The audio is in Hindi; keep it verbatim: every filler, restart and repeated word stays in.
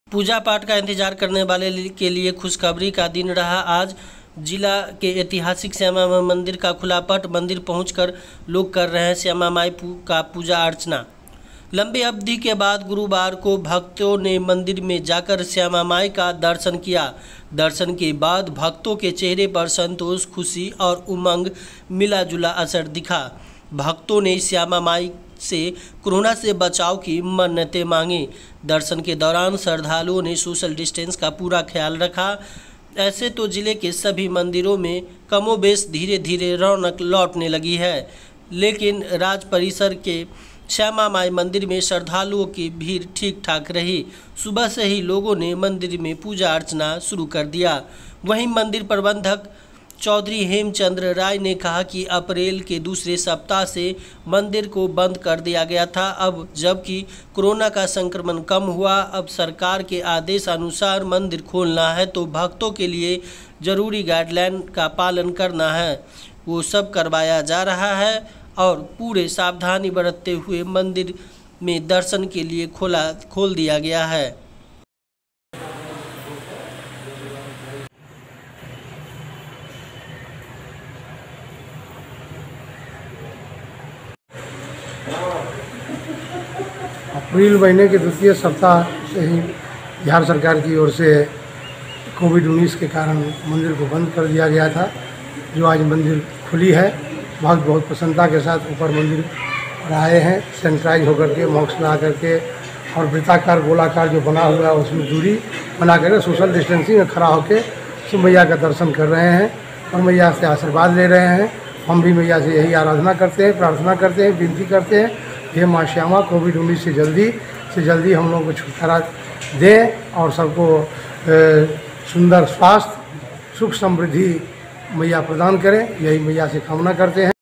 पूजा पाठ का इंतजार करने वाले के लिए खुशखबरी का दिन रहा। आज जिला के ऐतिहासिक श्यामा माई मंदिर का खुला पट। मंदिर पहुंचकर लोग कर रहे हैं श्यामा माई का पूजा अर्चना। लंबी अवधि के बाद गुरुवार को भक्तों ने मंदिर में जाकर श्यामा माई का दर्शन किया। दर्शन के बाद भक्तों के चेहरे पर संतोष, खुशी और उमंग मिला जुला असर दिखा। भक्तों ने श्यामा माई से कोरोना से बचाव की मन्नतें मांगी। दर्शन के दौरान श्रद्धालुओं ने सोशल डिस्टेंस का पूरा ख्याल रखा। ऐसे तो जिले के सभी मंदिरों में कमोबेश धीरे धीरे रौनक लौटने लगी है, लेकिन राज परिसर के श्यामा माई मंदिर में श्रद्धालुओं की भीड़ ठीक ठाक रही। सुबह से ही लोगों ने मंदिर में पूजा अर्चना शुरू कर दिया। वहीं मंदिर प्रबंधक चौधरी हेमचंद्र राय ने कहा कि अप्रैल के दूसरे सप्ताह से मंदिर को बंद कर दिया गया था। अब जबकि कोरोना का संक्रमण कम हुआ, अब सरकार के आदेश अनुसार मंदिर खोलना है तो भक्तों के लिए जरूरी गाइडलाइन का पालन करना है, वो सब करवाया जा रहा है और पूरे सावधानी बरतते हुए मंदिर में दर्शन के लिए खोला खोल दिया गया है। अप्रैल महीने के द्वितीय सप्ताह से ही बिहार सरकार की ओर से कोविड उन्नीस के कारण मंदिर को बंद कर दिया गया था। जो आज मंदिर खुली है, बहुत बहुत प्रसन्नता के साथ ऊपर मंदिर पर आए हैं, सैनिटाइज होकर के, मास्क लगा करके और वृत्ताकार गोलाकार जो बना हुआ है उसमें दूरी बना करके सोशल डिस्टेंसिंग में खड़ा होकर शिव मैया का दर्शन कर रहे हैं और मैया से आशीर्वाद ले रहे हैं। हम भी मैया से यही आराधना करते हैं, प्रार्थना करते हैं, विनती करते हैं, हे माँ श्यामा कोविड उन्नीस से जल्दी से जल्दी हम लोगों को छुटकारा दें और सबको सुंदर स्वास्थ्य, सुख समृद्धि मैया प्रदान करें। यही मैया से कामना करते हैं।